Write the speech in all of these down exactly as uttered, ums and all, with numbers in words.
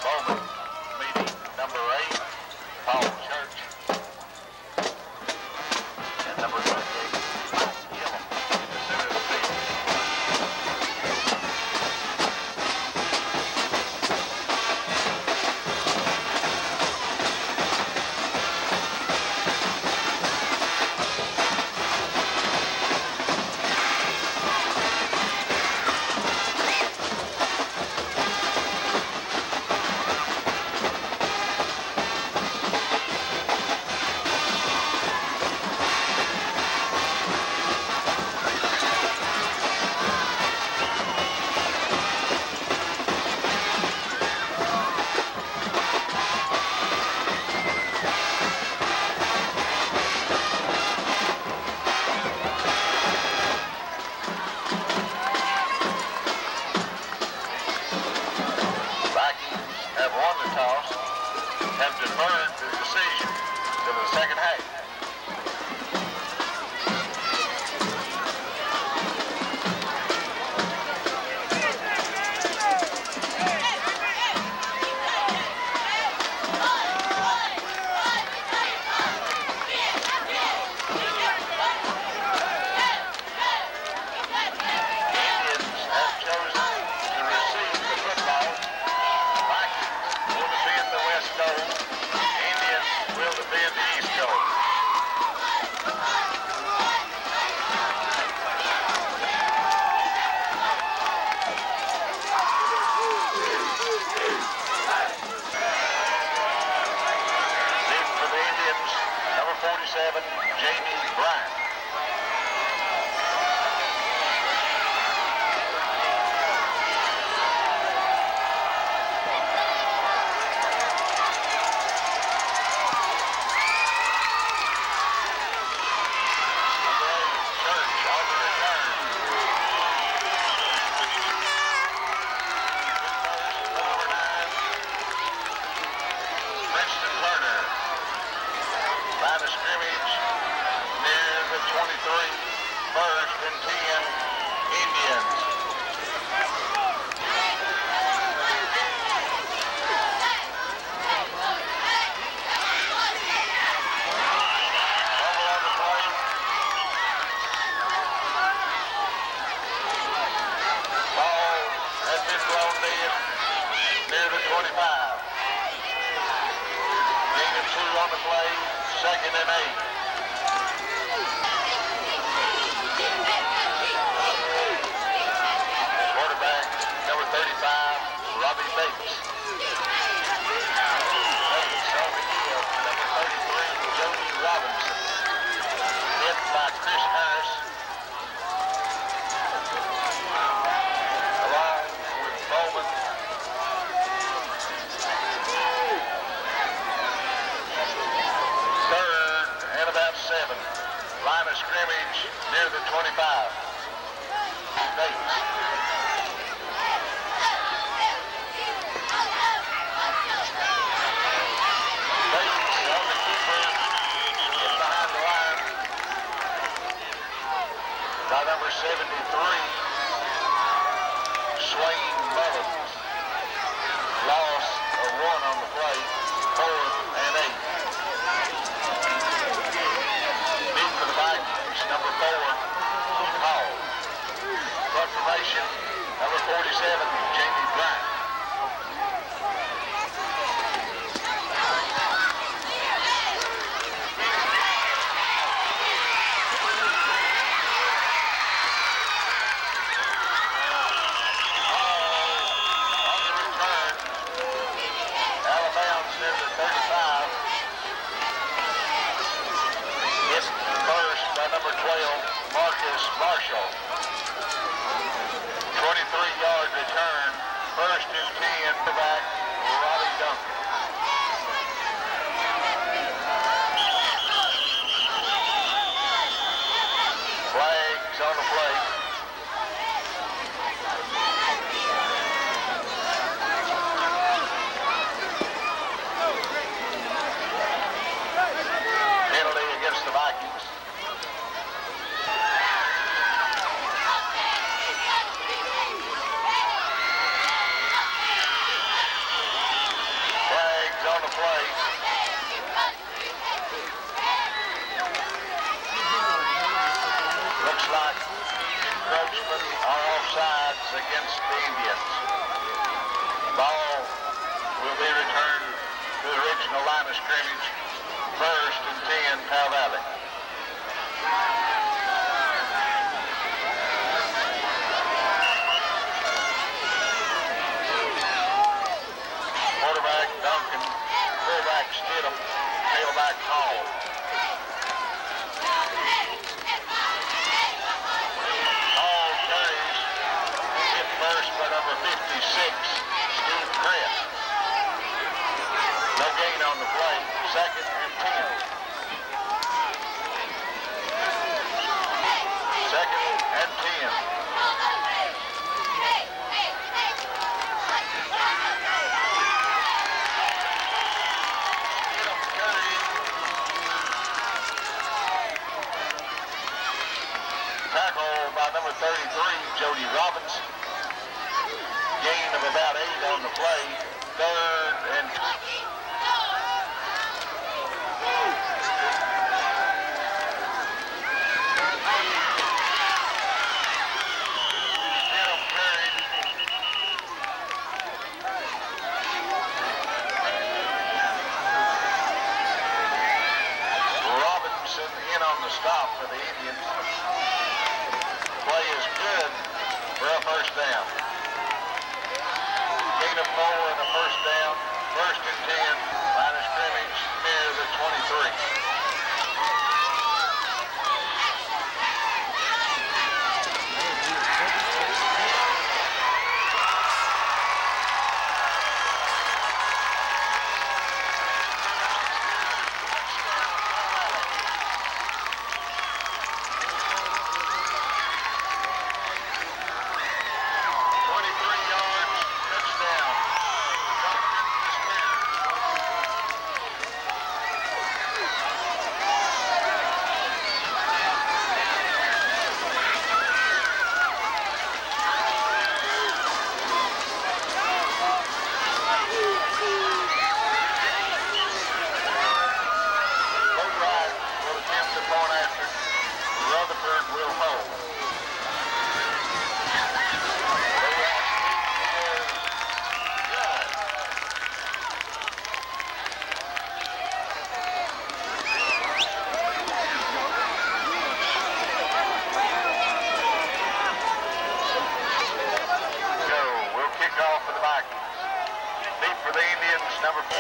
Bowman, meeting number eight, Powell Church, and number twenty-eight, Gillum, in the center of the field. Have deferred the decision to the second half. Indians have chosen to receive the football. Vikings will defend the west goal. Indians will defend the east goal. Deep for the Indians, number forty-seven, Jamie Bryant. Line of scrimmage near the twenty-three, first and ten, Indians. Bubble on the play. Ball has been blown dead near the twenty-five. Gain of two on the play. Second and eight. Quarterback, number thirty-five, Robbie Bates. Bates on the give, number thirty-three, Jody Robinson. Hit by Chris Harris. Along with Bowman. Seven. Line of scrimmage near the twenty-five. Bates. Bates on the keeper. Get behind the line. By number seventy-three, Swain Mullins. Loss of one on the play. Fourth and eight. Number four, Powell. Front formation, number forty-seven, Jamie Bryant. On the return, out of bounds near the thirty-five. It's first by number twelve, Marcus Marshall. twenty-three yard return, first and ten, back Robbie Duncan. Flags on the play. Penalty against the Vikings. play. Looks like encroachment or offsides against the Indians. Ball will be returned to the original line of scrimmage. First and ten, Powell Valley. Quarterback Duncan, fullback Stidham, tailback Powell. Hall carries, hit first by number fifty-six, Steve Crest. No gain on the play, second and ten. Second and ten. Tackle by number thirty-three, Jody Robinson. Gain of about eight on the play. Third and Robinson in on the stop for the Indians. Play is good for a first down. Gain of four and a first down. First and ten. Line of scrimmage near the twenty-three. Number four.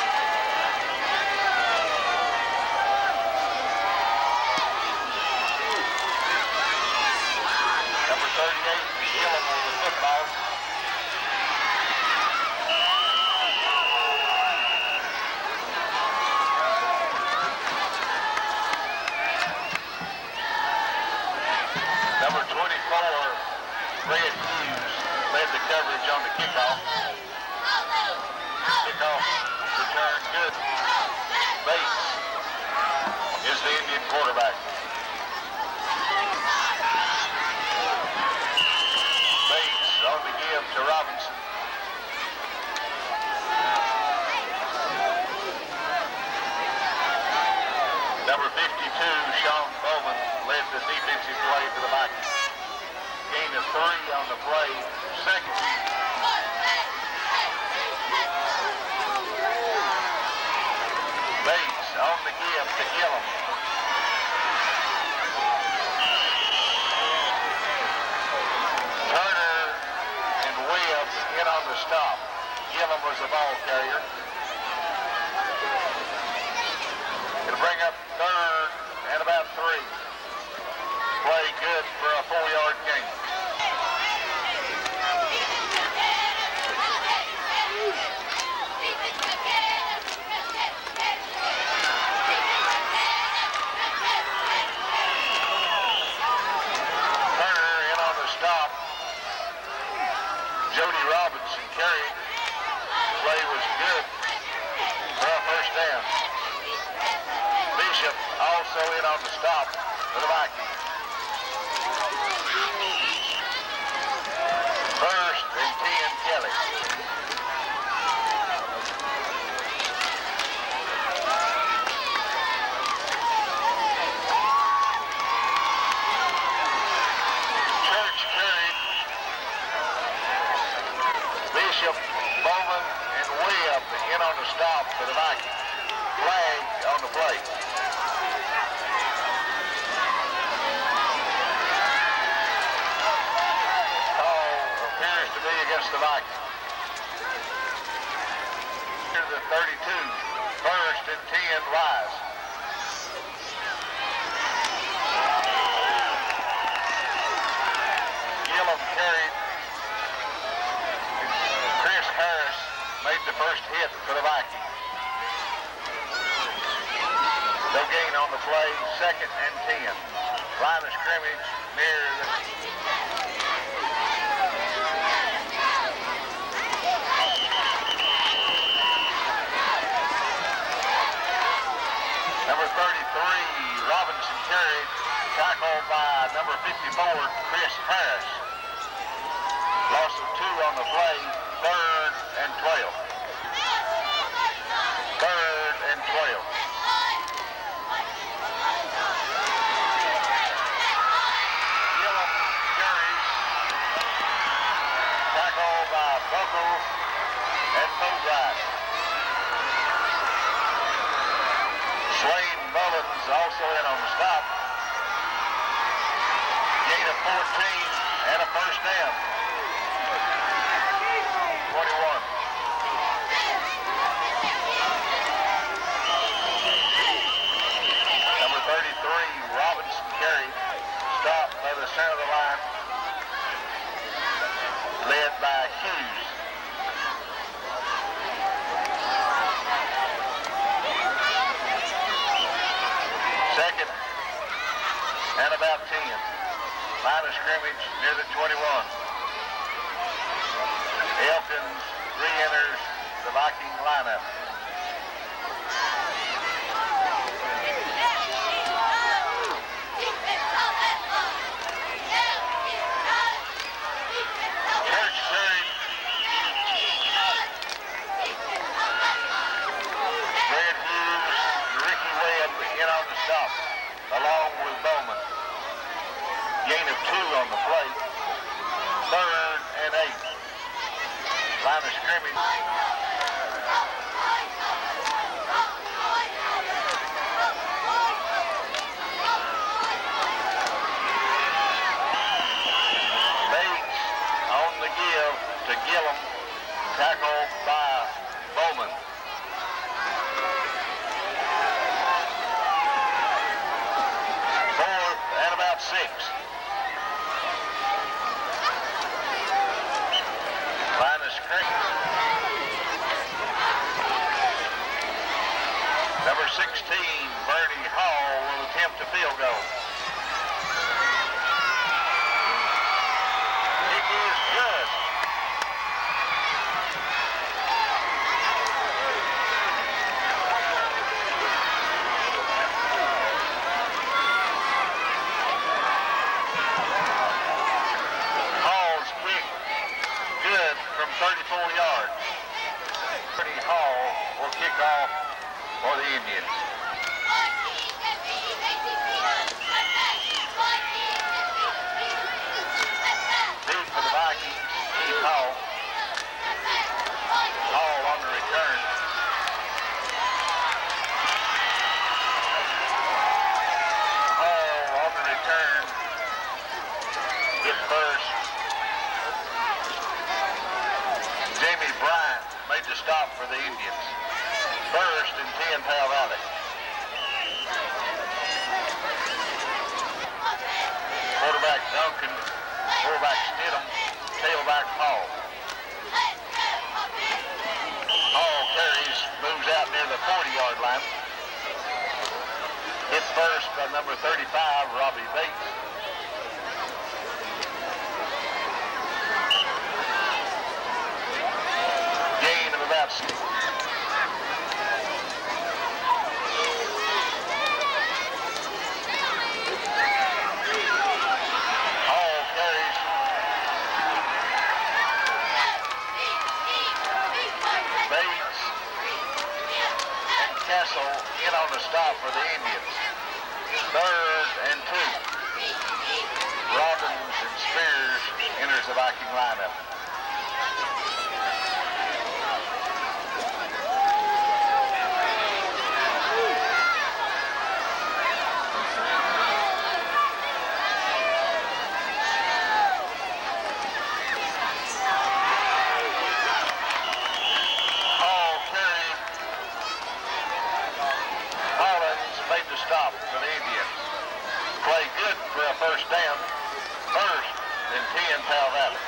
Number thirty-eight, Gillen with the football. Number twenty-four, Red Hughes, led the coverage on the kickoff. Kickoff return good. Bates is the Indian quarterback. Bates on the give to Robinson. Number fifty-two, Sean Bowman, led the defensive play for the Vikings. Gain of three on the play. Second. Bates on the give to Gillum. Turner and Webb in on the stop. Gillum was the ball carrier. It'll bring up third and about three. Play good for a four-yard gain. Stop. Jody Robinson carried. Play was good for a first down. Bishop also in on the stop for the Vikings. First and ten, Kelly. the stop for the Vikings. Flag on the play. Call appears to be against the Vikings. Here's the thirty-two. First and ten, Wise. Gillum carried. Chris Harris made the first hit for the Vikings. No gain on the play, second and ten. Line of scrimmage near the... Number thirty-three, Robinson carried, tackled by number fifty-four, Chris Harris. Loss of two on the play, third and twelve. Third and twelve. Gillum carries, tackled by Buckle and Boatwright. Swain Mullins also in on the stop. Gain of fourteen and a first down. twenty-one. Number thirty-three, Robinson carried. Stopped by the center of the line. Led by Hughes. Second and about ten. Line of scrimmage near the twenty-one. Elkins re-enters the Viking lineup. Church carried. Red Hughes, Ricky Webb in on the stop, along with Bowman. Gain of two on the play. Third and eight. Line of scrimmage. Bates on the give to Gillum. Tackled by Bowman. Fourth and about six. Line of scrimmage. Number sixteen, Bernie Hall, will attempt a field goal. It is good. Hall's kick, good from thirty-four yards. Bernie Hall will kick off for the Indians. Deep for the Vikings, Keith Hall. Hall on the return. Hall on the return. Hit first. Jamie Bryant made the stop for the Indians. First and ten, Powell Valley. Quarterback Duncan, quarterback Stidham, tailback Hall. Hall carries, moves out near the forty-yard line. Hit first by number thirty-five, Robbie Bates. Gain of about six. In on the stop for the Indians. Third and two. Robbins and Spears enters the Viking lineup. ten, Powell Valley.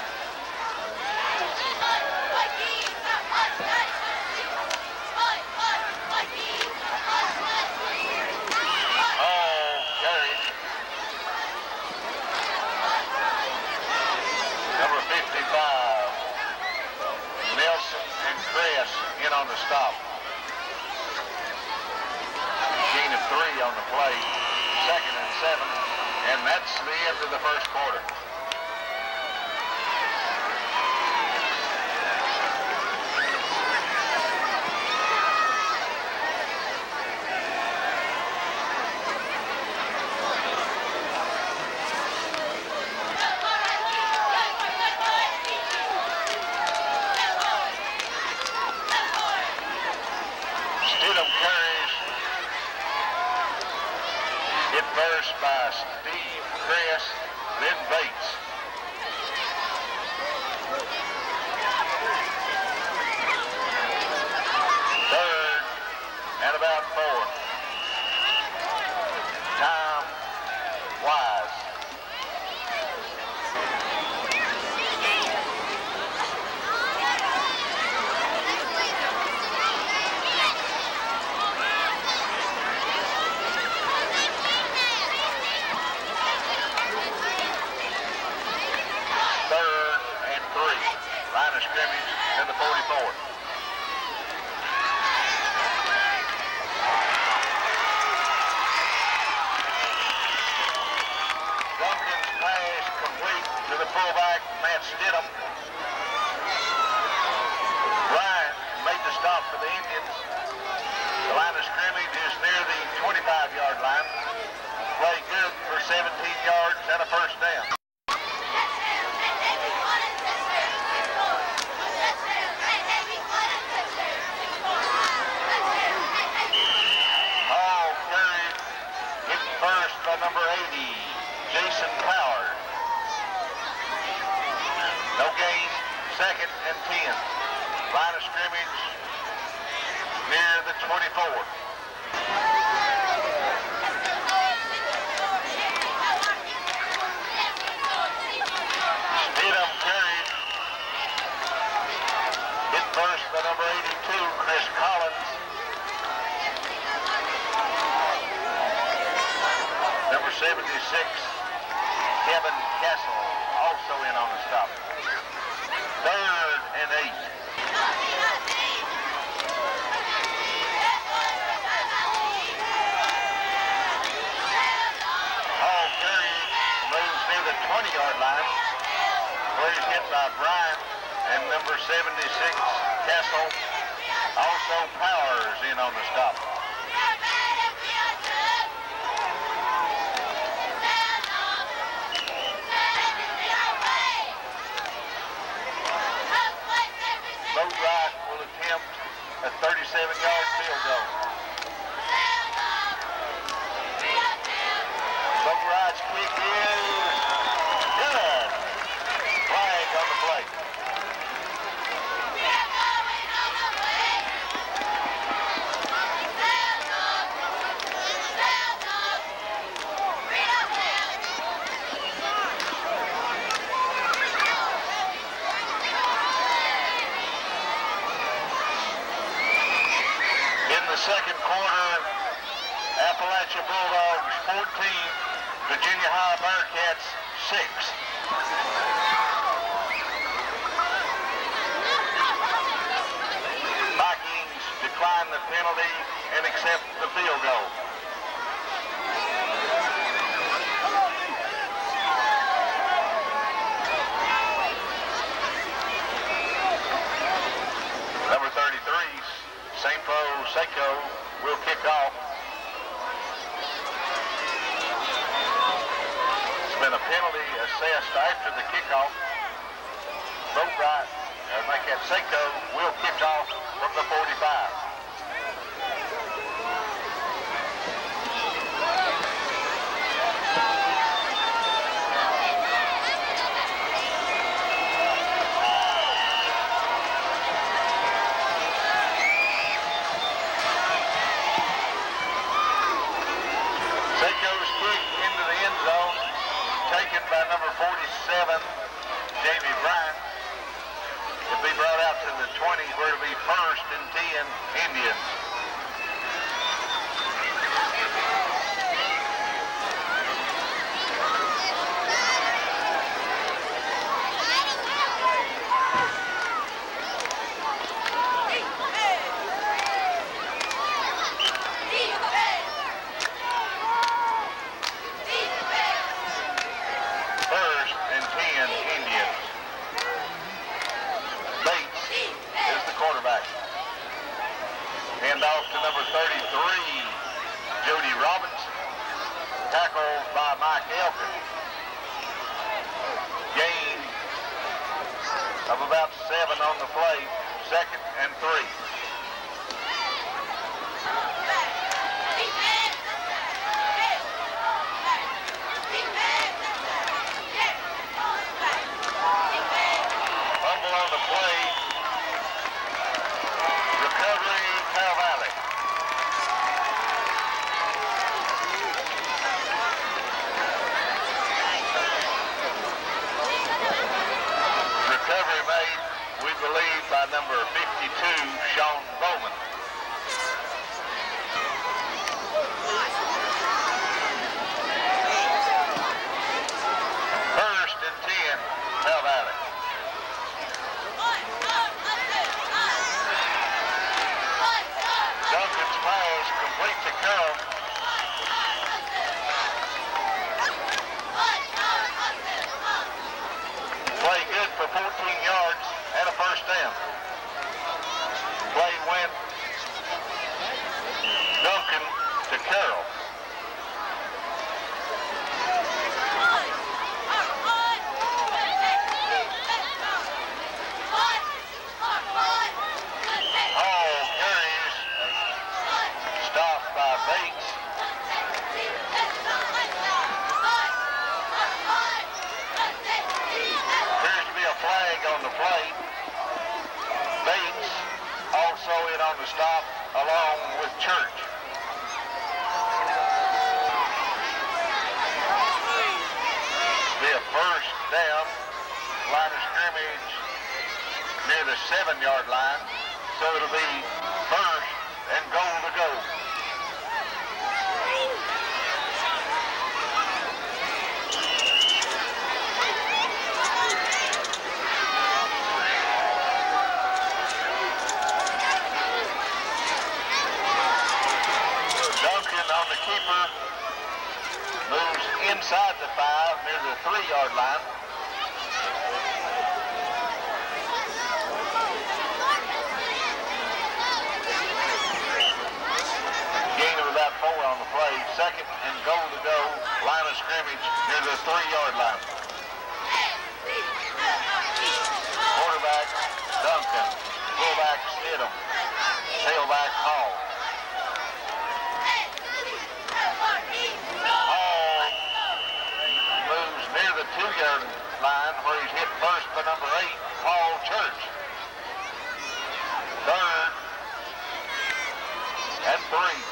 Oh, carried. Number fifty-five, Nelson and Cress in on the stop. Gain of three on the play. Second and seven. And that's the end of the first quarter. First by Steve Cress, then Bates. Third and about four. Time Wise. Line of scrimmage to the forty-four. Duncan's pass complete to the fullback, Matt Stidham. Bryant made the stop for the Indians. The line of scrimmage is near the twenty-five yard line. Play good for seventeen yards and a first down. Number eighty, Jason Powell. No gain, second and ten. Line of scrimmage near the twenty-four. Stidham carried. Hit first by number eighty-two, Chris Collins. Number seventy-six, Kevin Castle, also in on the stop. Third and eight. Hall carry moves near the twenty yard line, where he's hit by Bryant, and number seventy-six, Castle, also Powers in on the stop. A thirty-seven yard field goal. Boatwright's kick is good. Flag on the play. Second quarter, Appalachia Bulldogs fourteen, Virginia High Bearcats six. Vikings decline the penalty and accept the field goal. Number thirty-three, Saint Seiko will kick off. It's been a penalty assessed after the kickoff. Boatwright, uh, make that Seiko will kick off from the forty-five. Seiko's kick into the end zone, taken by number forty-six. seven, Jamie Bryant. It'll be brought out to the twenty, where it'll be first and ten, Indians. Handoff to number thirty-three, Jody Robinson. Tackled by Mike Elkin. Gain of about seven on the play, second and three. Fumble on the play. Recovery, Powell Valley. Recovery made, we believe, by number fifty-two, Sean Bowman. First and ten, Powell Valley. Duncan's pass complete to Carroll. Play good for fourteen yards and a first down. Play went Duncan to Carroll. Hall carries, stopped by Bates. Appears to be a flag on the play. Bates also in on the stop along with Church. Be a first down, line of scrimmage near the seven-yard line, so it'll be first and goal to go. Duncan on the keeper moves inside the five near the three-yard line. Gain of about four on the play. Second and goal to go. Line of scrimmage near the three-yard line. Quarterback Duncan. Fullback Stidham. Tailback Hall. Hall moves near the two-yard line where he's hit first by number eight, Paul Church. Third and three.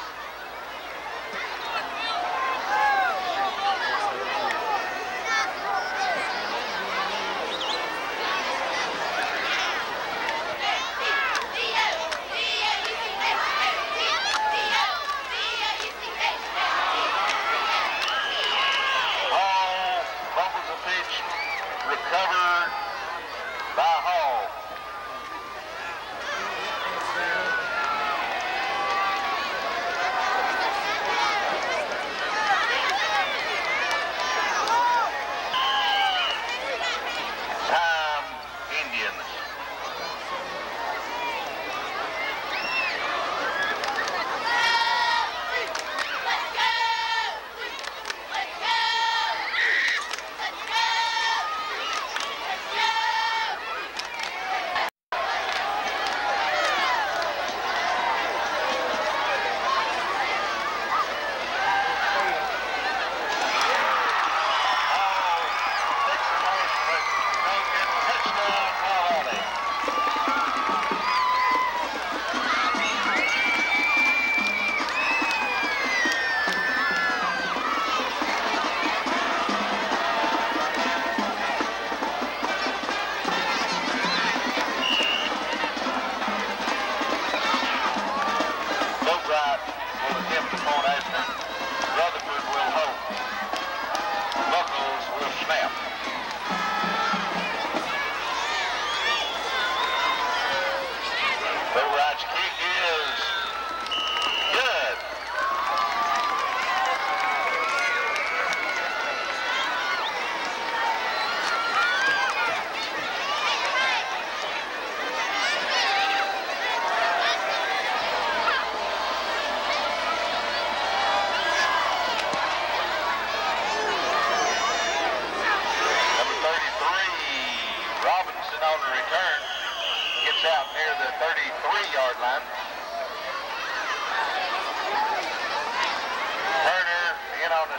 Hall fumbles the pitch, recovered by Hall.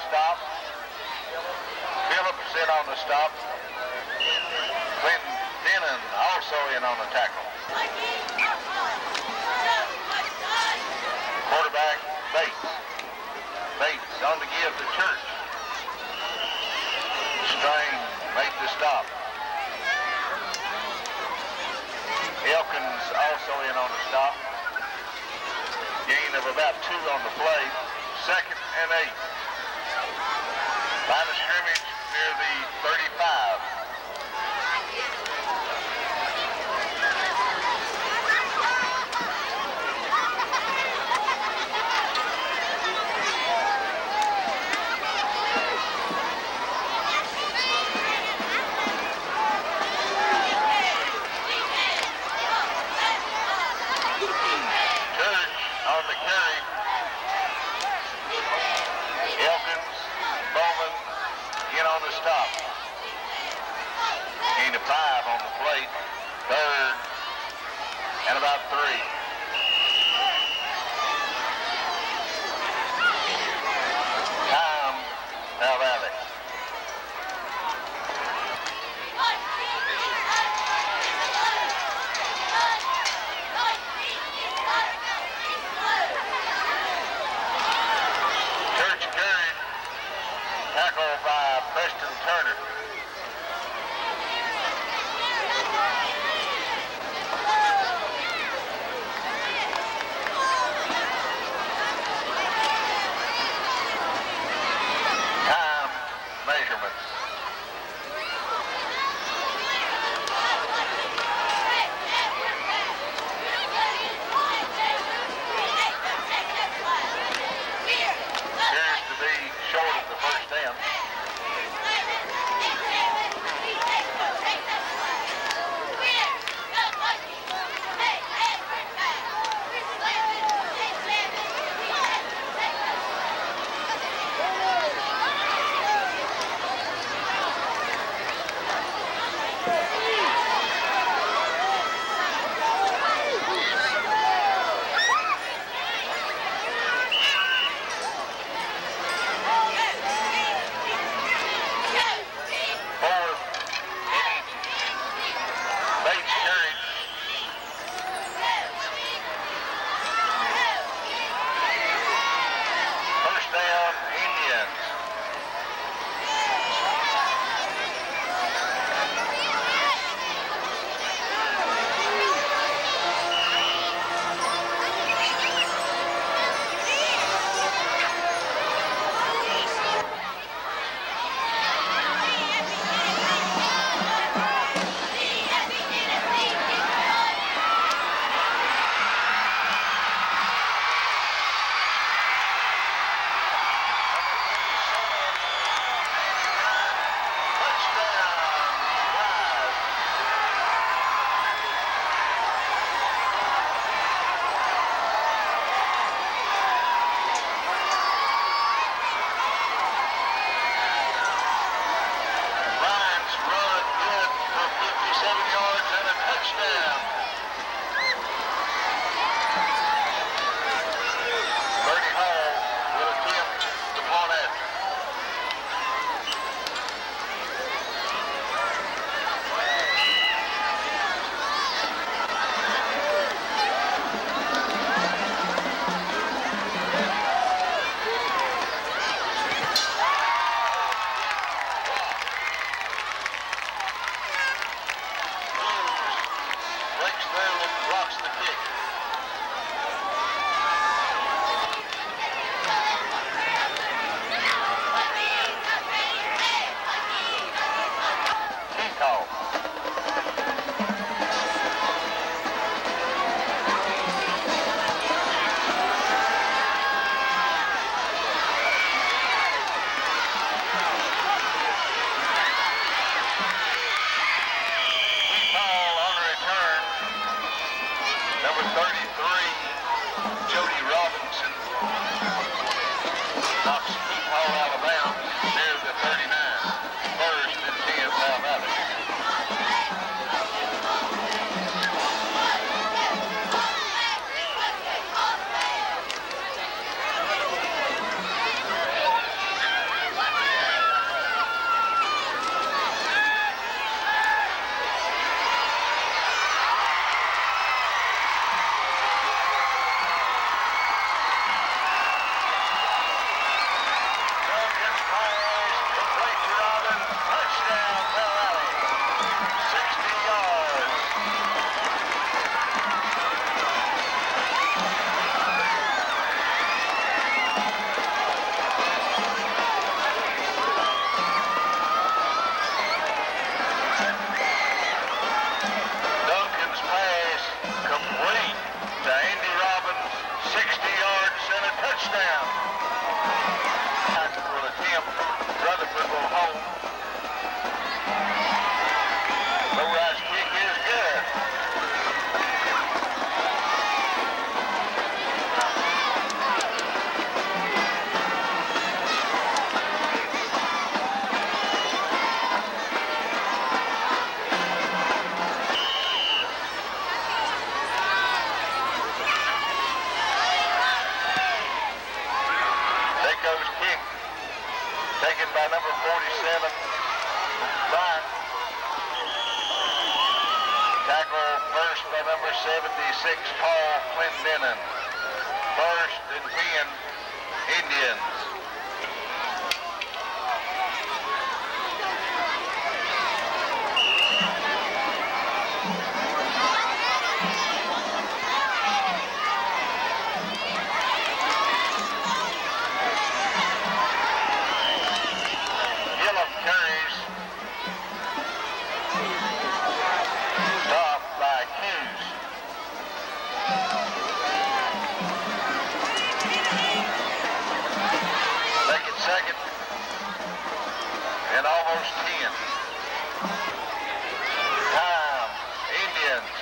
stop. Phillips in on the stop. Clinton Denon also in on the tackle. Quarterback Bates. Bates on to give to Church. Strain made the stop. Elkins also in on the stop. Gain of about two on the play. Second and eight. Line of scrimmage near the thirty-five. Stop. Gain of five on the plate. Third and about three. Time, Powell Valley. Church carried. Tackle by Preston Turner. Time measurements. Appears to be short of the first down. Touchdown. Will attempt. Rutherford will hold. Low rise kick is good. There goes kick. Taken by number forty-seven, Bryant. Tackle first by number seventy-six, Paul Clendenin. First and ten, Indians. Gillum carries. Stopped by Hughes. Second, second, and almost ten. Time, Indians.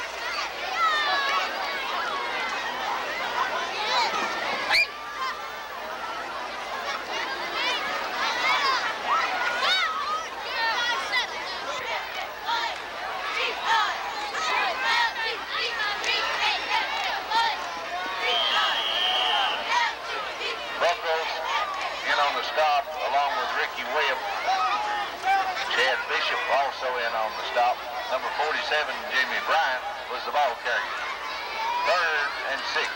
Buckles in on the stop along with Ricky Webb. Chad Bishop also in on the stop. Number forty-seven, Jimmy Bryant, was the ball carrier. Third and six.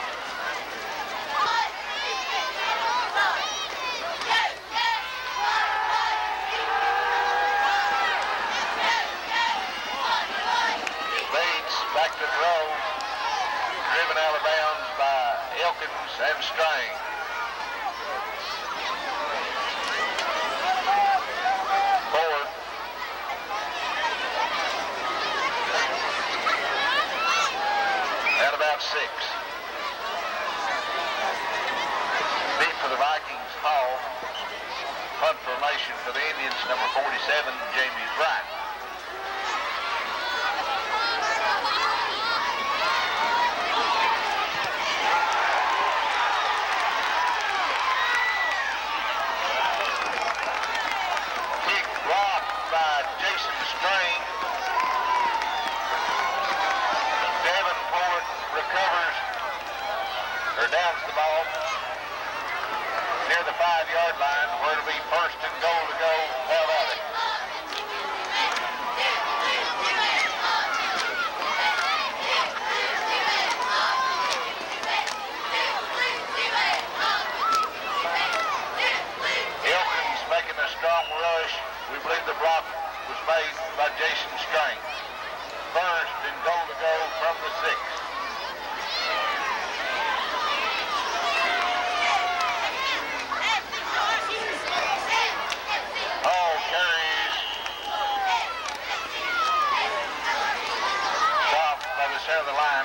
Bates back to throw. Driven out of bounds by Elkins and Strang. Fourth. At about six. Deep for the Vikings, Hall. Punt formation for the Indians, number forty-seven, Jamie Bryant. Kick blocked by Jason Strang. Davenport recovers, or downs the ball near the five-yard line, where it'll be first and goal to go, Powell Valley. Elkins making a strong rush. We believe the block was made by Jason Strang. First and goal to go from the six. All carries. Stopped by the center of the line.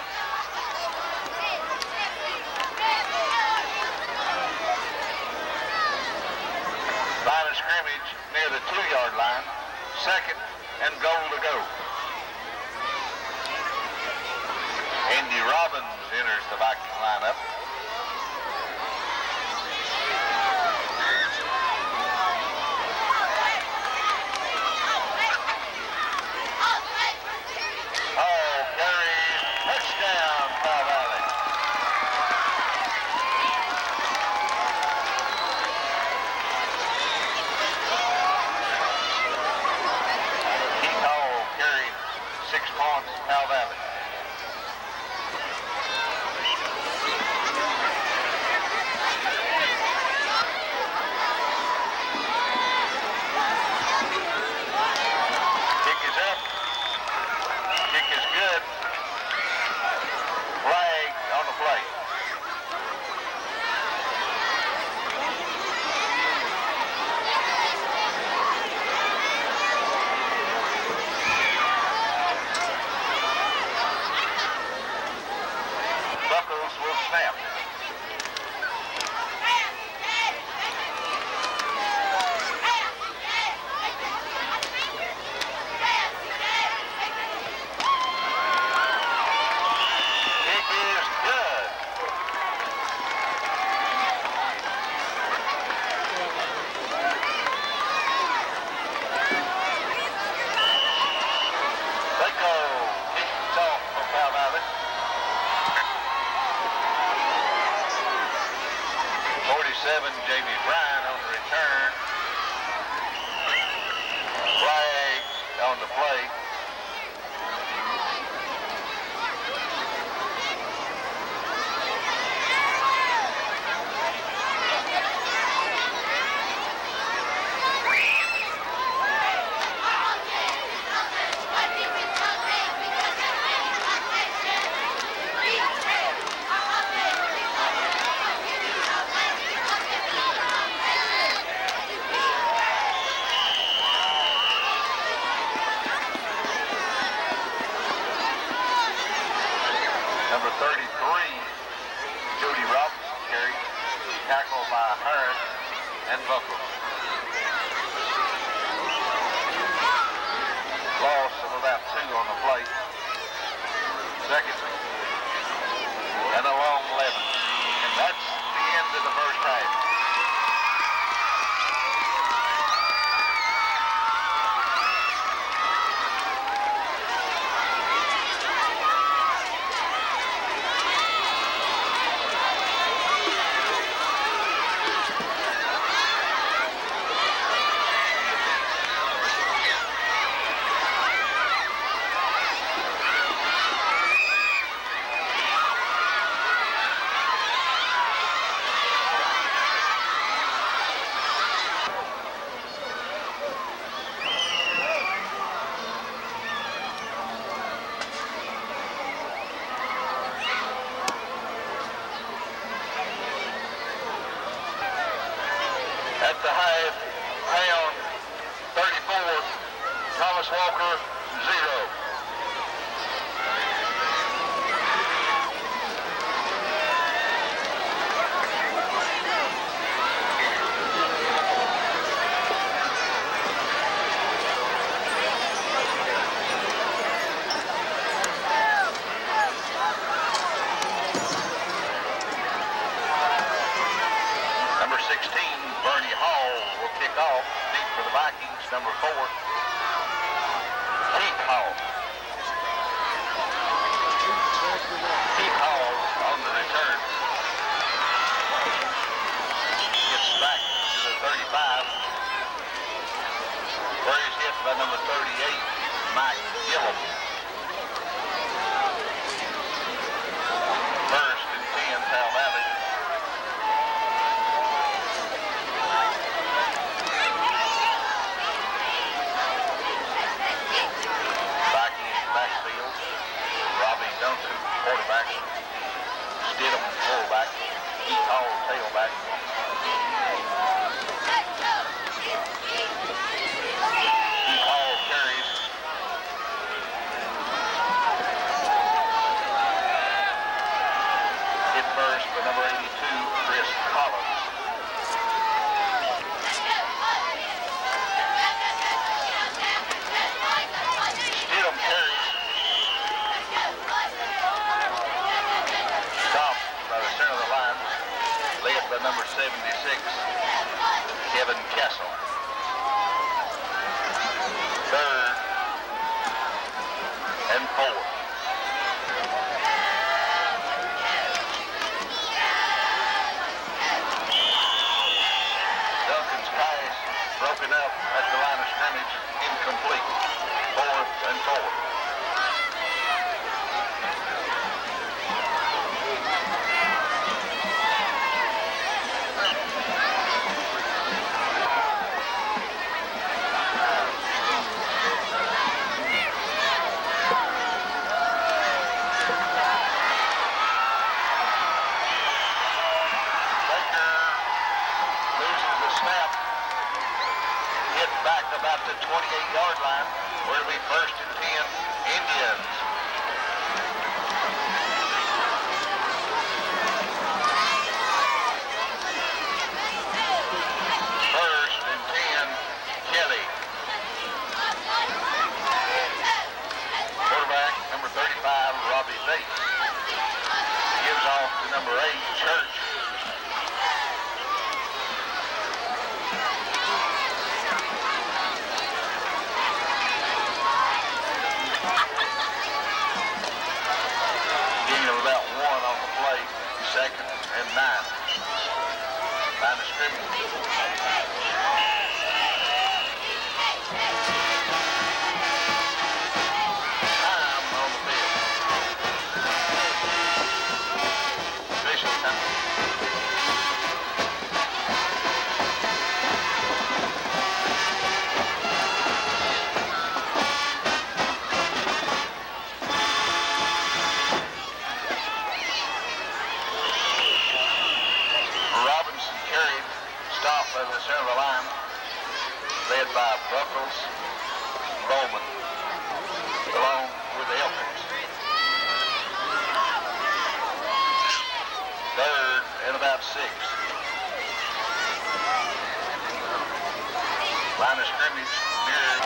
Line of scrimmage near the two-yard line. Second and goal to go. Andy Robbins enters the Viking lineup. All carries. Touchdown, Powell Valley. Keith Hall carried six points, Powell Valley. Kick is up. Kick is good. Flag on the play. Buckles will snap. thirty-seven, Jamie Bryan on the return. Flag on the play. Tackled by Harris and Buckle. Loss of about two on the plate. Second and a long eleven. And that's the end of the first half. At the half, Pound thirty-four, Thomas Walker zero. Number sixteen, Bernie Hall will kick off. Deep for the Vikings, number four, Keith Hall. Keith Hall on the return. Gets back to the thirty-five. Where he's hit by number thirty-eight, Mike Gillum. First and ten, Powell Valley. Quarterback, Stidham fullback, Keith Hall tailback. Keith Hall carries. Hit first by number eighty-two, Chris Collins. Stidham carries. Led by number seventy-six, Kevin Kessel. Third and four. Duncan's pass broken up at the line of scrimmage, incomplete. Fourth and four. Back about the twenty-eight yard line, where it'll be first and ten, Indians. First and ten, Kelly. Quarterback, number thirty-five, Robbie Bates. Gives off to number eight, Church. Second and nine. Line of scrimmage. Time on the field. Official time. Stop over the center of the line, led by Buckles, Bowman, along with Elkins. Third and about six. Line of scrimmage near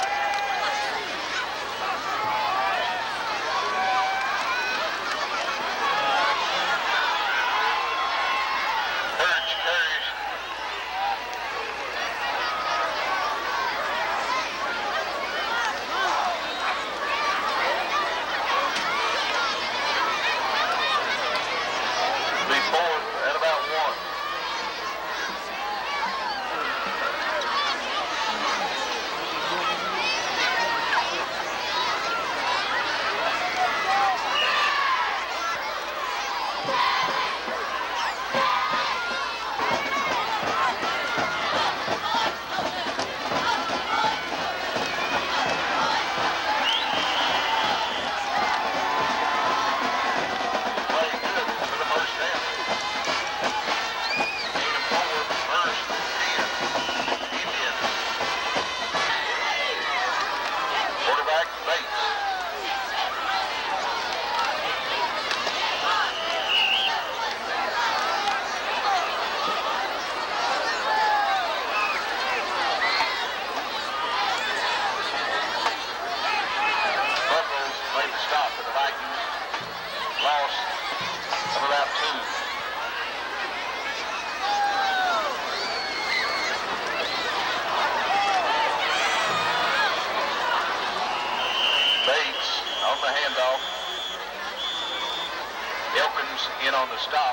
Elkins in on the stop.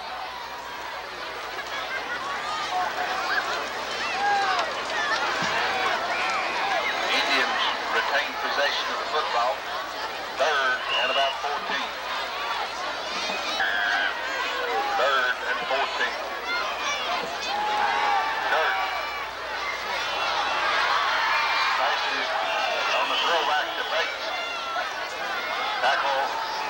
Indians retain possession of the football. Third and about fourteen. Third and fourteen. Third. Passes on the throwback to Bates. Tackle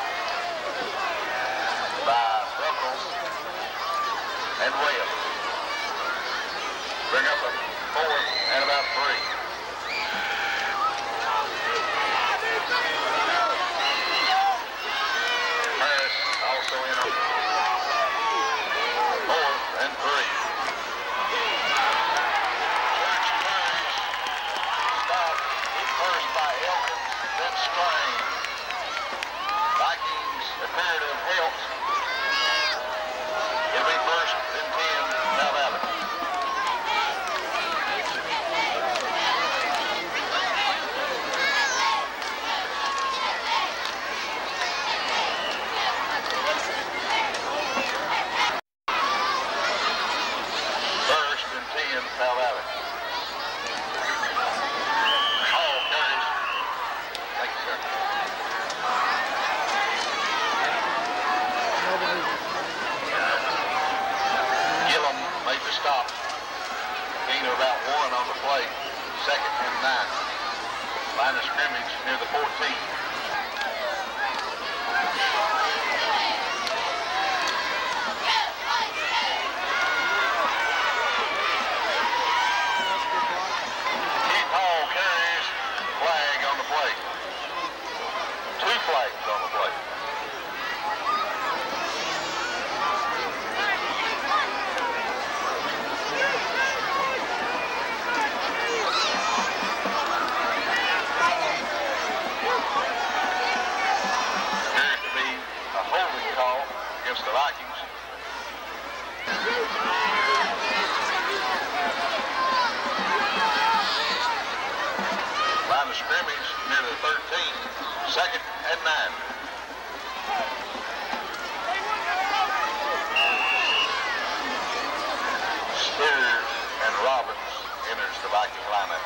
by Buckles and Webb. Bring up a fourth and about three. Harris also in on fourth and three. Church turns. Stop. First by Elkins, then Strain. Vikings appear to have helped. It'll be first and ten, Powell Valley. First and ten, Powell Valley. Hall carries. Thank you, sir. Made the stop. Gain of about one on the play. Second and nine. Line of scrimmage near the fourteen. Keith Hall carries. Flag on the play. Two flags on the play. The Vikings. Line of scrimmage near the thirteen. Second and nine. Spears Robbins enters the Viking lineup.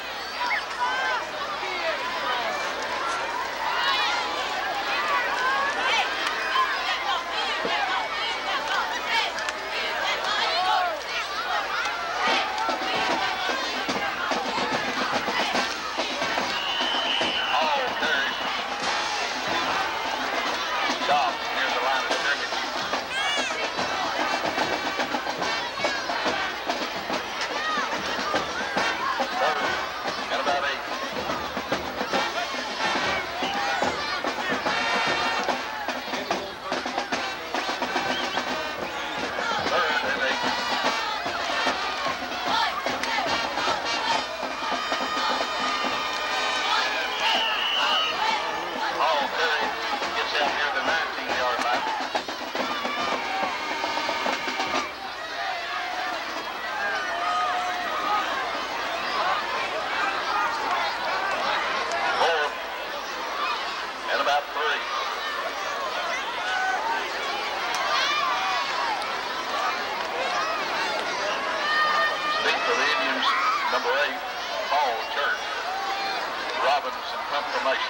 Number eight, Powell, Robbins in confirmation.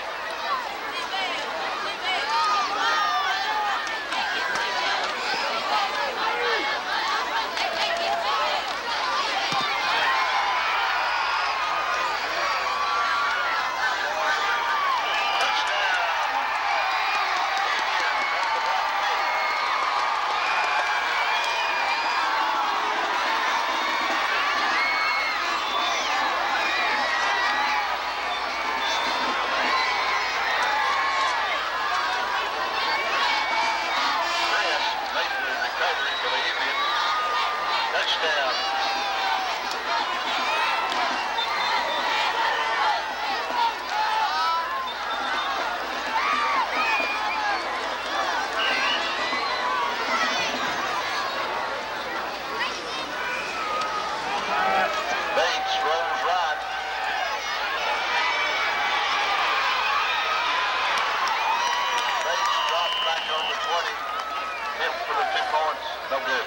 No good.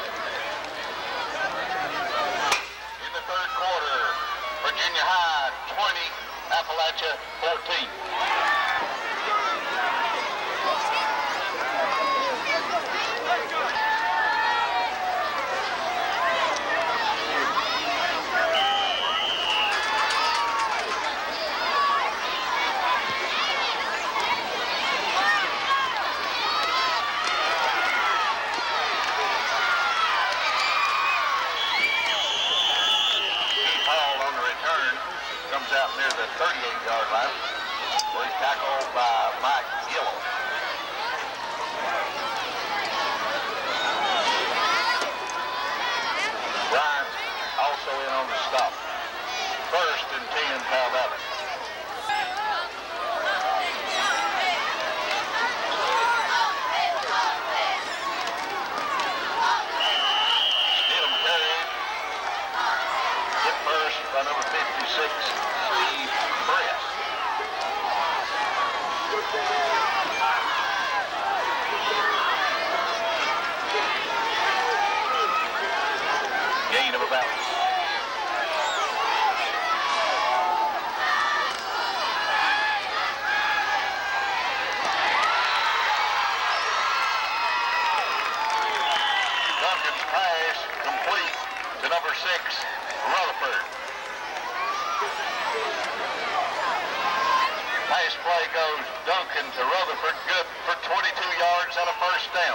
In the third quarter, Virginia High twenty, Appalachia fourteen. Comes out near the thirty-eight yard line, where he's tackled by Mike Gillow. Ryan also in on the stop. First and ten, Powell Valley. Stidham carried. Hit first by number fifty-six. Gain of about Duncan's pass complete to number six, Rutherford. Pass play goes Duncan to Rutherford, good for twenty-two yards and a first down.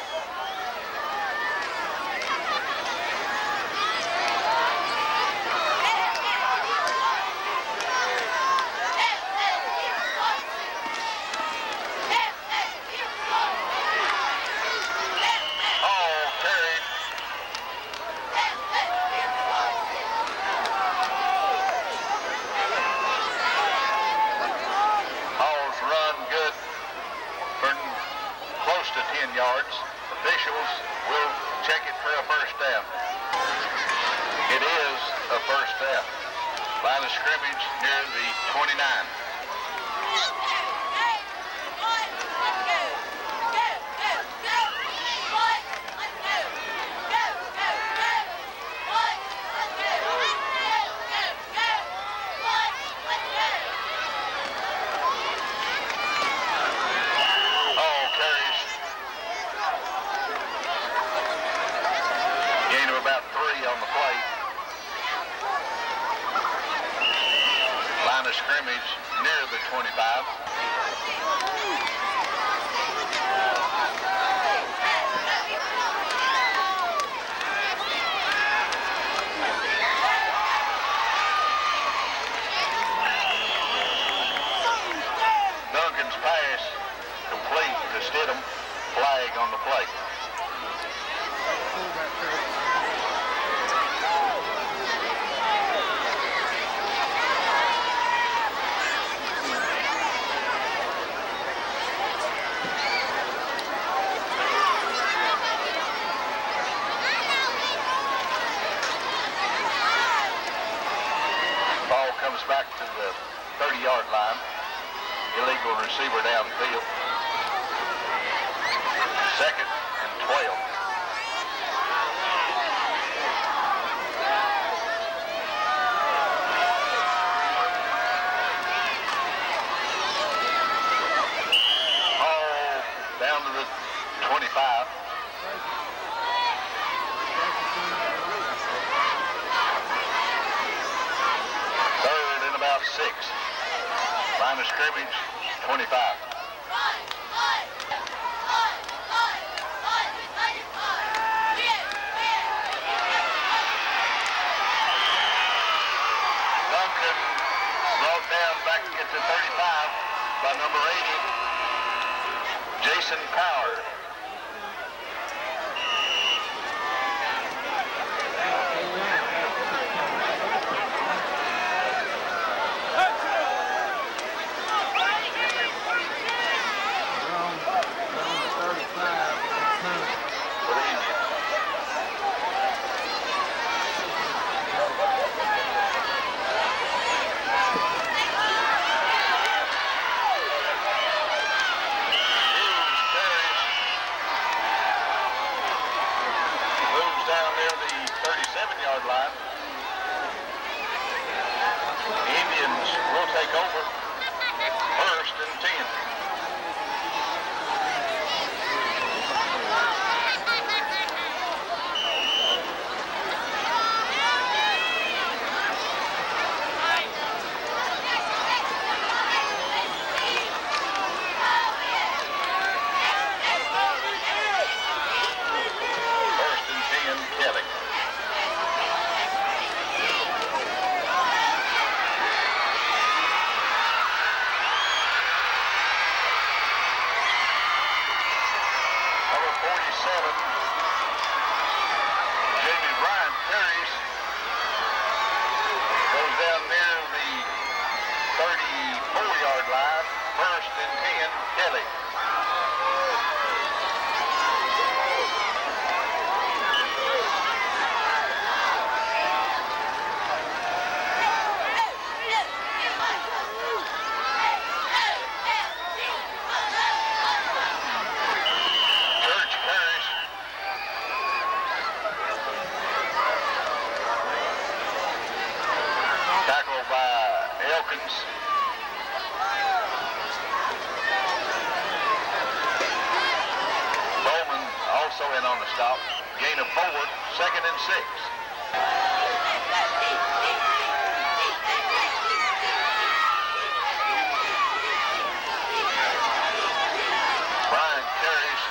ten yards. Officials will check it for a first down. It is a first down. Line of scrimmage near the twenty-nine. three on the plate. Line of scrimmage near the twenty-five. Duncan's pass complete to Stidham. Flag on the plate. Ball comes back to the thirty-yard line. Illegal receiver downfield. Second and twelve. Ball down to the twenty-five. Third and about six. Line of scrimmage, twenty-five. Duncan brought down back at the thirty-five by number eighty, Jason Powell. thirty-seven-yard line. The Indians will take over. First and ten. First and ten, Kelly. forty-seven, Jamie Bryant carries, goes down near the thirty-four-yard line, first and ten, Kelly. Tackle by Elkins. Bowman also in on the stop. Gain of four, second and six. Bryant carries.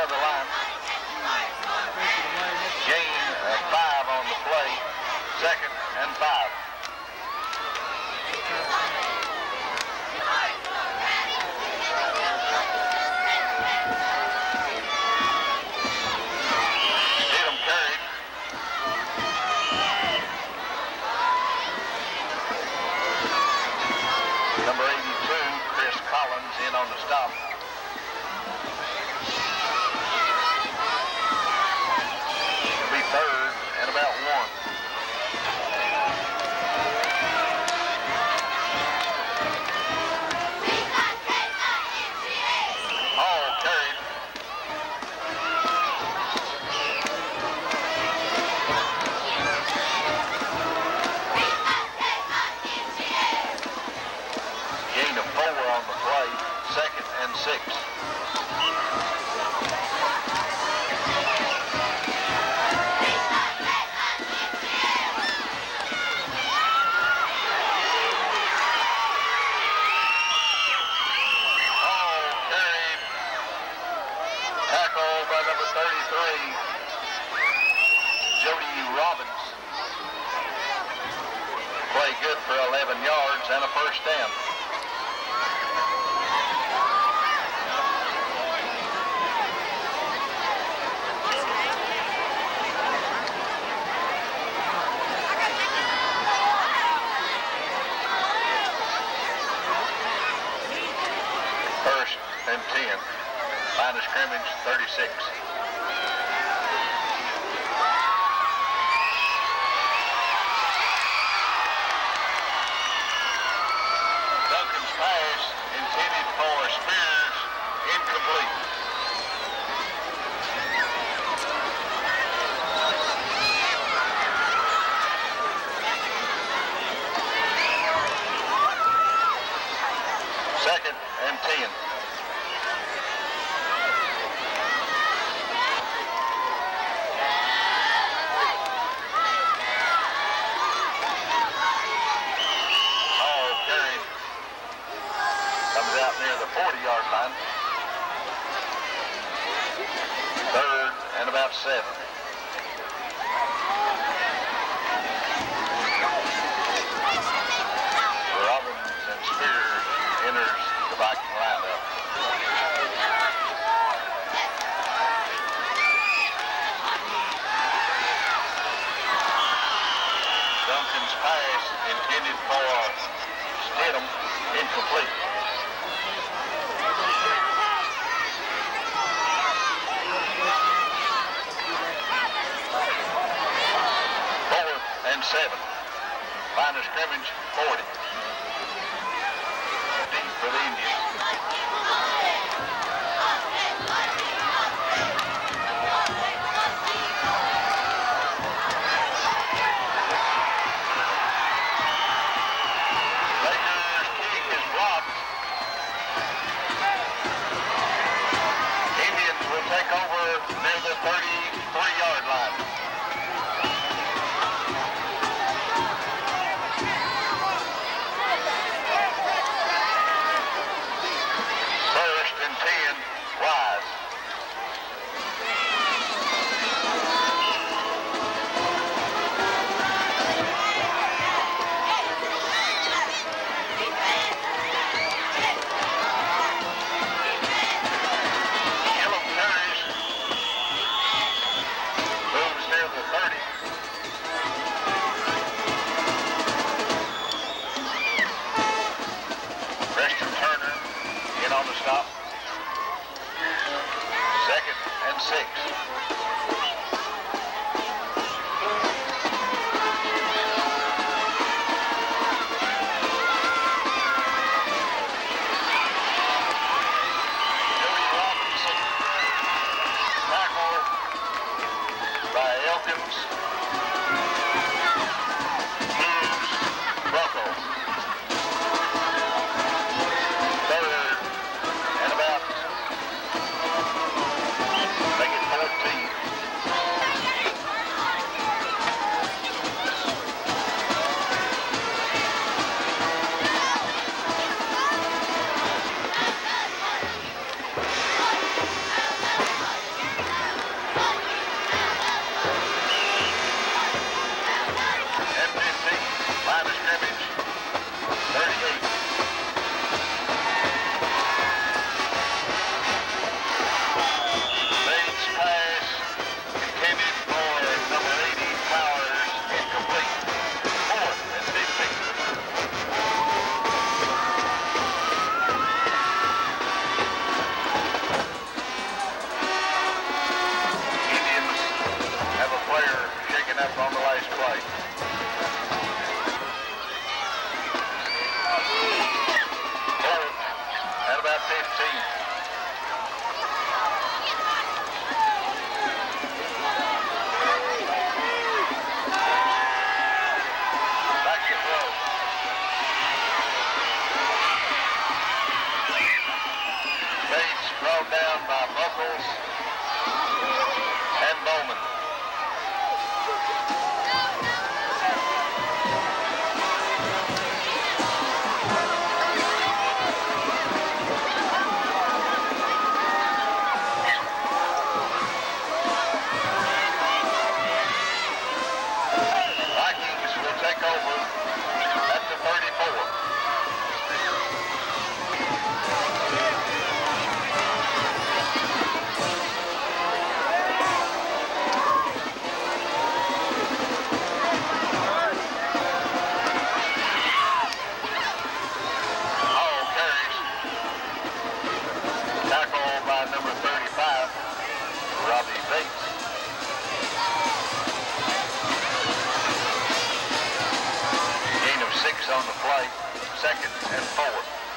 of the line. Gain of five on the play. Second and five. Stidham carried. Number eighty-two, Chris Collins, in on the stop. It'll be third and about one. Hall carried. Gain of four on the play, second and six. Hall carried. Tackled by number thirty-three, Jody Robbins. Play good for eleven yards and a first down. First and ten. Line of scrimmage, thirty-six. Duncan's pass intended for Spears, incomplete. Second and ten. Hall carried. Comes out near the forty-yard line. Third and about seven. Robbins and Spears enters the Viking lineup. Duncan's pass intended for Stidham, incomplete. Fourth and seven. Line of scrimmage, forty. Deep for the Indians. Baker's kick is blocked. Indians will take over near the thirty-three-yard line. held down by Buckles and Bowman. Vikings will take over at the thirty-four. On the play, second and four.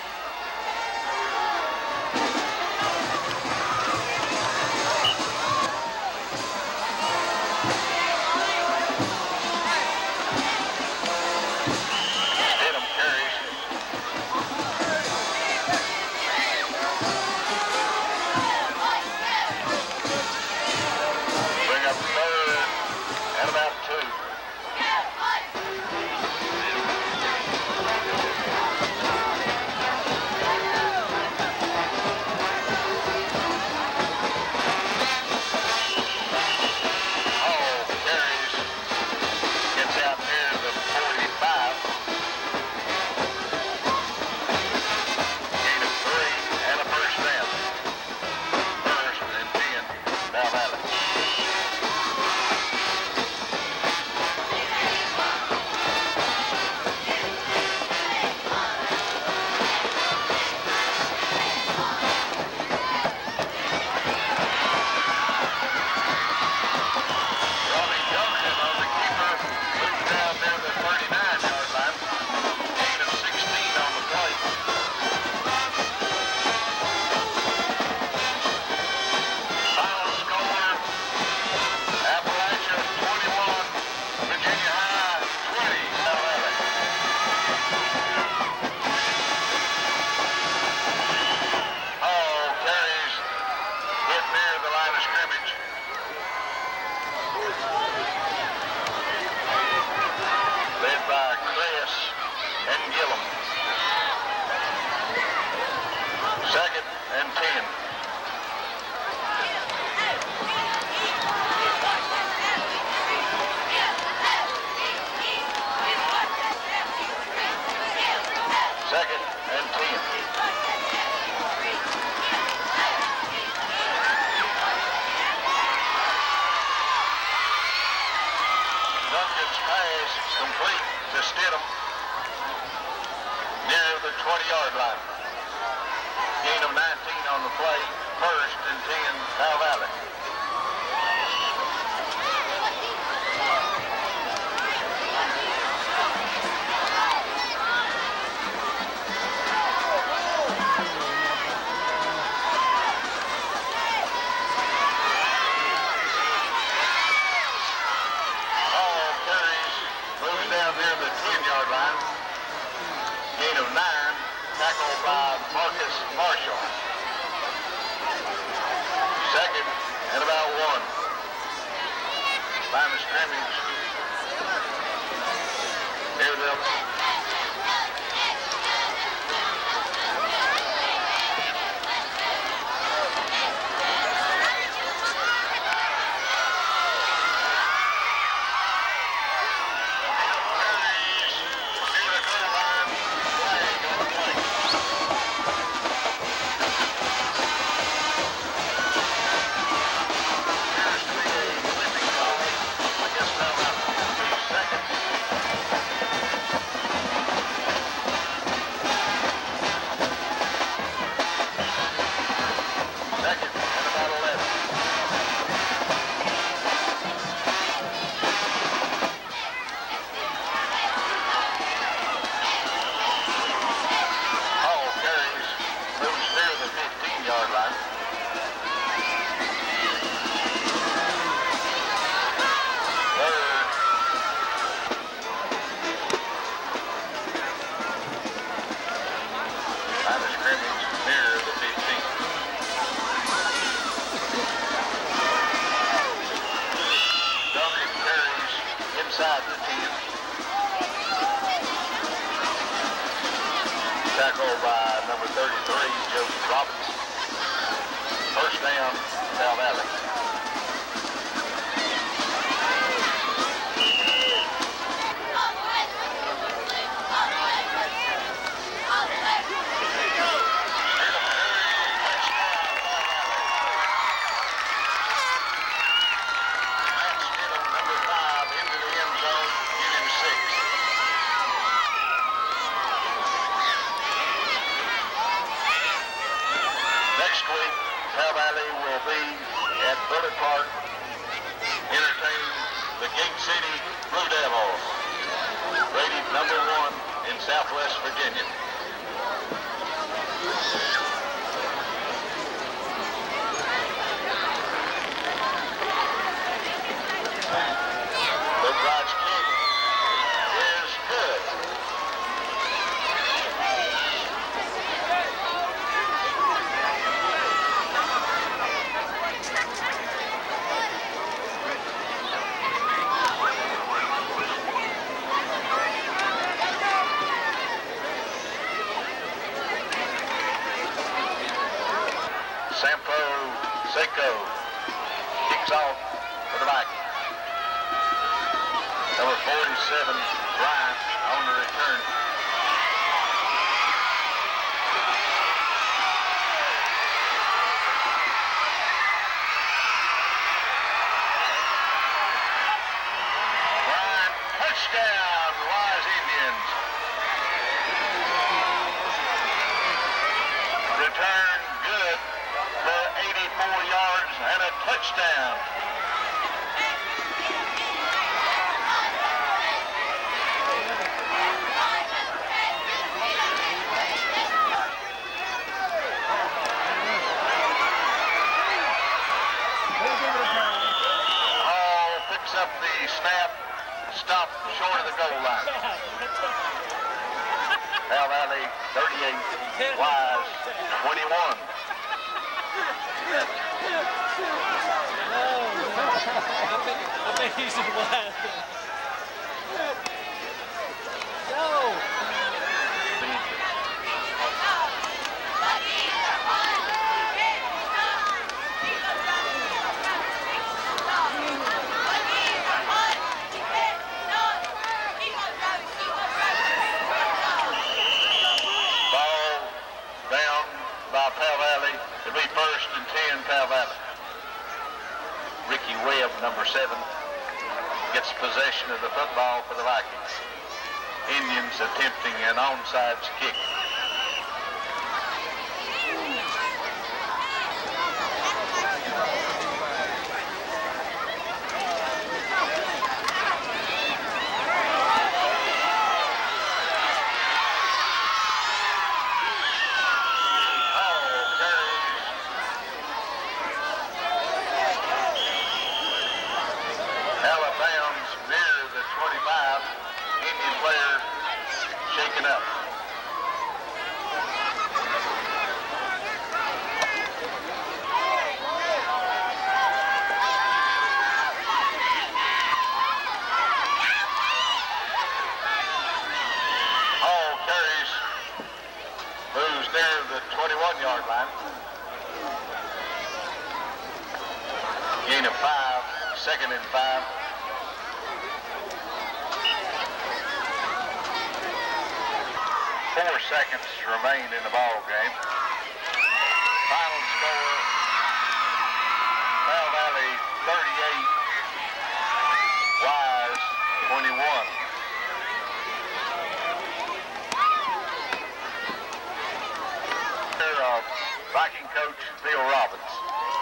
Stidham carries. Bring up third and about two. Second and ten. Second and ten. Duncan's pass complete to Stidham near the twenty-yard line. Gain of nineteen on the play, first and ten, Powell Valley. All carries, moves down near the ten-yard line. Gain of nine, tackled by Marcus Marshall. Second and about one. Line of scrimmage. Near them. Second. Tackled by number thirty-three, Joseph Robbins. First down, Powell Valley. Powell Valley will be at Bullet Park entertaining the King City Blue Devils, rated number one in Southwest Virginia. The Bride's kick is good. Sampo Seiko kicks off for the Vikings. Number forty-seven, Bryant, on the return. Bryant, touchdown, Wise Indians. Return good for eighty-four yards and a touchdown. Hall picks up the snap, stop short of the goal line. Powell Valley thirty-eight, Wise twenty-one. I think, I think he's in last. No! Ball down by Powell Valley. It'll be first and ten, Powell Valley. Ricky Webb, number seven, gets possession of the football for the Vikings. Indians attempting an onside kick. twenty-five, Indian player shaken up. Hall carries, moves near the twenty-one yard line. Gain of five, second and five. Four seconds remain in the ball game. Final score, Powell Valley thirty-eight, Wise twenty-one. Of Viking coach Bill Robbins.